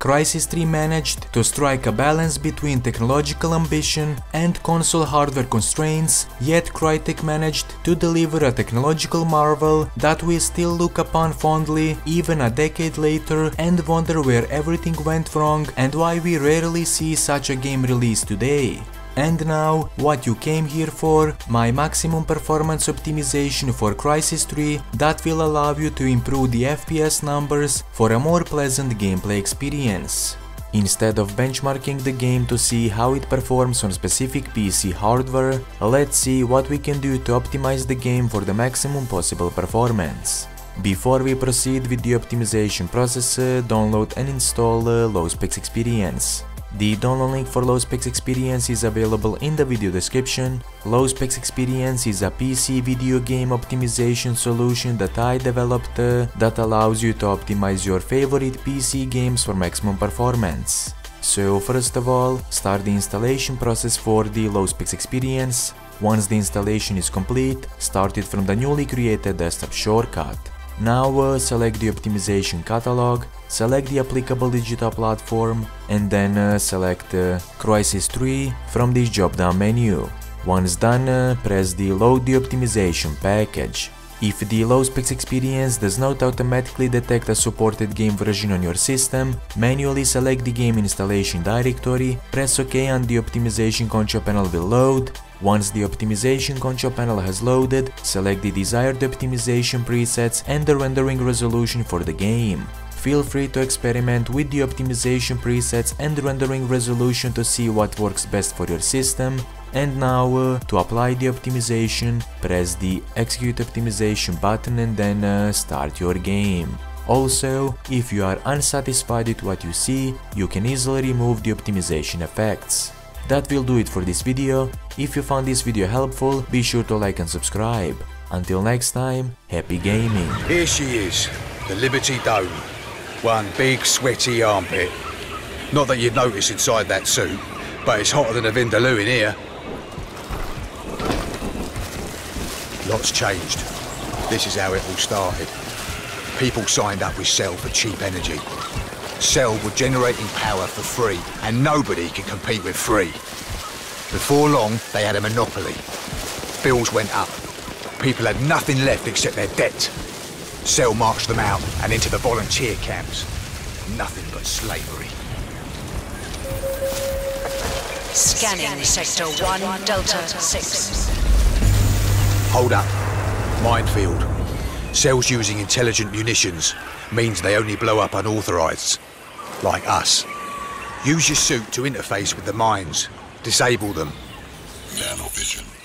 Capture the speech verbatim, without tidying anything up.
Crysis three managed to strike a balance between technological ambition and console hardware constraints, yet Crytek managed to deliver a technological marvel that we still look upon fondly even a decade later and wonder where everything went wrong and why we rarely see such a game released today. And now, what you came here for, my maximum performance optimization for Crysis three that will allow you to improve the F P S numbers for a more pleasant gameplay experience. Instead of benchmarking the game to see how it performs on specific P C hardware, let's see what we can do to optimize the game for the maximum possible performance. Before we proceed with the optimization process, download and install Lowspecs Experience. The download link for Lowspecs Experience is available in the video description. Lowspecs Experience is a P C video game optimization solution that I developed uh, that allows you to optimize your favorite P C games for maximum performance. So first of all, start the installation process for the Lowspecs Experience. Once the installation is complete, start it from the newly created desktop shortcut. Now uh, select the optimization catalog, select the applicable digital platform, and then uh, select uh, Crysis three from this drop-down menu. Once done, uh, press the Load the optimization package. If the Lowspecs Experience does not automatically detect a supported game version on your system, manually select the game installation directory, press OK and the optimization control panel will load. Once the optimization control panel has loaded, select the desired optimization presets and the rendering resolution for the game. Feel free to experiment with the optimization presets and rendering resolution to see what works best for your system. And now, uh, to apply the optimization, press the Execute Optimization button and then uh, start your game. Also, if you are unsatisfied with what you see, you can easily remove the optimization effects. That will do it for this video. If you found this video helpful, be sure to like and subscribe. Until next time, happy gaming! Here she is, the Liberty Dome. One big sweaty armpit. Not that you'd notice inside that suit, but it's hotter than a Vindaloo in here. Lots changed. This is how it all started. People signed up with Cell for cheap energy. Cell were generating power for free, and nobody could compete with free. Before long, they had a monopoly. Bills went up. People had nothing left except their debt. Cell marched them out and into the volunteer camps. Nothing but slavery. Scanning Sector one Delta six. Hold up. Minefield. Cell's using intelligent munitions. Means they only blow up unauthorized. Like us. Use your suit to interface with the mines. Disable them. Nanovision.